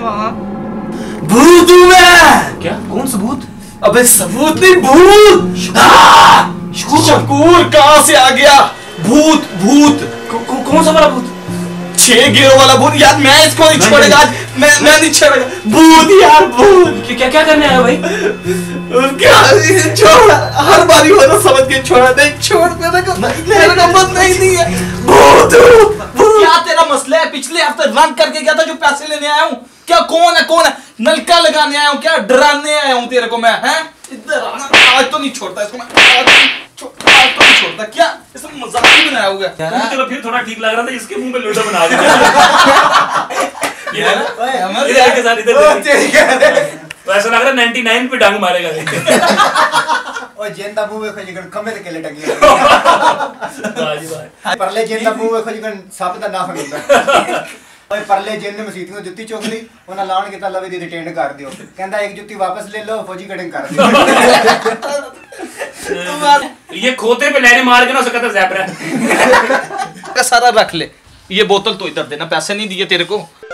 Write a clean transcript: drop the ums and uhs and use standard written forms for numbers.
वहाँ। भूत हूँ मैं। क्या? कौन सबूत? अबे सबूत नहीं, भूत। शकूर कहाँ से आ गया? भूत भूत। कौन सा वाला भूत? 6 गिरोह वाला भूत यार। मैं इसको नहीं छोड़ेगा आज। मैं नहीं छोड़ेगा। भूत यार, भूत। क्या क्या करने आया भाई? क्या छोड़, हर बारी वो ना समझ के छोड़ा। नहीं छोड़, मेरे को मन नहीं है। भूत क्या तेरा मसला है? पिछले हफ्ते रंग करके गया था जो पैसे लेने आया हूँ। क्या कौन है? नलका लगाने आया हूँ क्या? डराने आया हूँ तेरे को मैं? हैं इधर आना। आज तो नहीं छोड़ता इसको मैं। आज तो नहीं छोड़ता। क्या इसमें मजाक ही बनाया हुआ है? चलो फिर थोड़ा ठीक लग रहा था, इसके मुंह पे लोटा बना दिया। ऐसा लग रहा है 99 पे डांग मारेगा। और जेंदा मुंह में खजिगन खंबे ते केले टंगी बाजी बात परले जेंदा मुंह में खजिगन सप दा नाम ਹੁੰਦਾ ओए परले जेंद मसीत ਨੂੰ ਜੁੱਤੀ ਚੁੱਕ ਲਈ ਉਹਨਾਂ ਲਾਣ ਕੀਤਾ ਲਵੇ ਦੀ ਰਿਟੇਨ ਕਰ ਦਿਓ ਕਹਿੰਦਾ ਇੱਕ ਜੁੱਤੀ ਵਾਪਸ ले लो फौजी कटिंग कर दियो ये खोते पे लेने मार के ना सकता ज़ैबरा सारा रख ले। ये बोतल तो इधर देना, पैसे नहीं दिए तेरे को।